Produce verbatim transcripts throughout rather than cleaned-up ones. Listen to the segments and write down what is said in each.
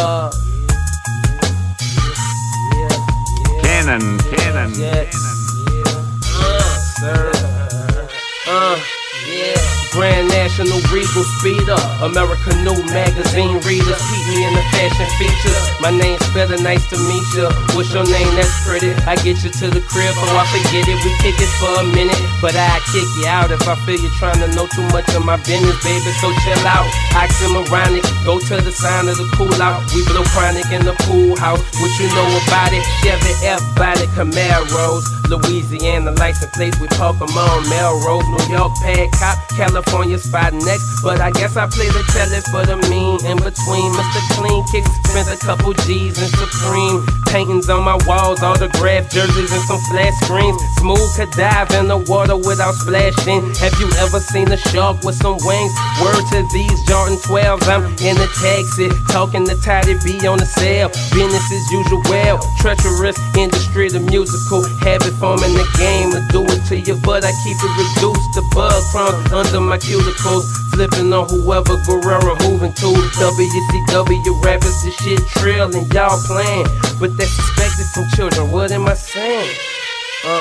Uh, Cannon, Cannon, yes. Cannon. Uh, sir. Uh, yeah. Grand National Regal Speeder, American New Magazine readers keep me in the fashion features. My name's Better, nice to meet ya. What's your name? That's pretty. I get you to the crib, oh I forget it. We kick it for a minute, but I kick you out if I feel you trying to know too much of my business, baby. So chill out. Oxymoronic, go to the sign of the cool out. We blow chronic in the pool house. What you know about it? Chevy F body Camaros, Louisiana license plates. We park 'em on Melrose, New York pad cop, California spot next. But I guess I play the telly for the mean in between. Mister Clean Kicks spent a couple G's in Supreme. Paintings on my walls, autographed jerseys and some flat screens. Smooth could dive in the water without splashing. Have you ever seen a shark with some wings? Word to these Jordan twelves, I'm in a taxi, talking to Toddy B on the sale. Business as usual, treacherous industry, the musical habit forming the game. I do it to you, but I keep it reduced to bug crumbs under my cuticles. Flipping on whoever Guerrero moving to. W C W rappers, this shit trill and y'all playing, but that's expected from children. What am I saying? Uh,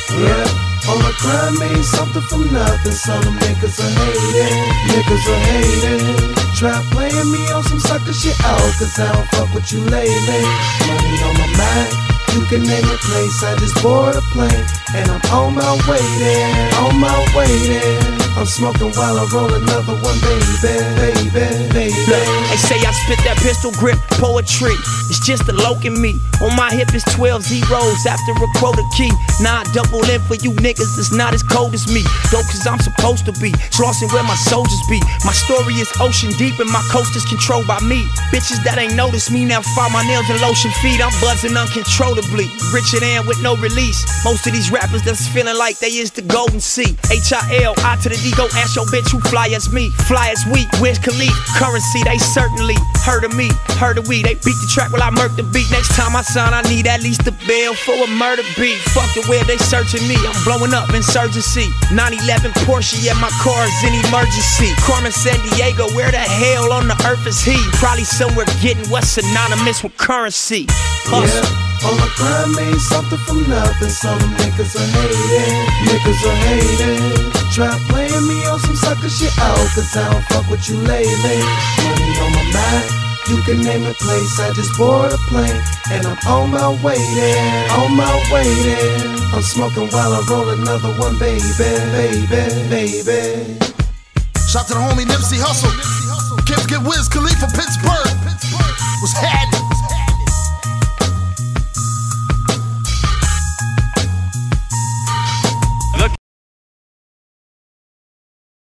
yeah, all my crime made something from nothing, so them niggas are hating, niggas are hating. Try playing me on some sucker shit out, cause I don't fuck with you lately. Money on my mind, you can name a place. I just board a plane, and I'm on my way there, on my way there. I'm smoking while I roll another one, baby, baby, baby. Look, they say I spit that pistol grip poetry. It's just a loke in me. On my hip is twelve zeros after a quota key. Now I double in for you niggas that's not as cold as me. Dope cause I'm supposed to be slossing where my soldiers be. My story is ocean deep and my coast is controlled by me. Bitches that ain't noticed me now file my nails in lotion feet. I'm buzzing uncontrollably. Richard Ann with no release. Most of these rappers that's feeling like they is the golden sea. H I L I to the D, go ask your bitch who fly as me. Fly as we, Wiz Khalifa, currency, they certainly heard of me, heard of we. They beat the track while I murk the beat. Next time I sign, I need at least a bill for a murder beat. Fuck the web, they searching me. I'm blowing up insurgency. nine eleven Porsche, yeah, my car's in emergency. Carmen San Diego, where the hell on the earth is he? Probably somewhere getting what's synonymous with currency. Hustle. Yeah. All my crime made something from nothing, so them niggas are hating, niggas are hating. Try playing me on some sucker shit out, cause I don't fuck with you lately. Money on my mind, you can name a place. I just board a plane, and I'm on my way there, on my way there. I'm smoking while I roll another one, baby, baby, baby. Shout to the homie Nipsey Hussle. Kids get Wiz Khalifa, Pittsburgh.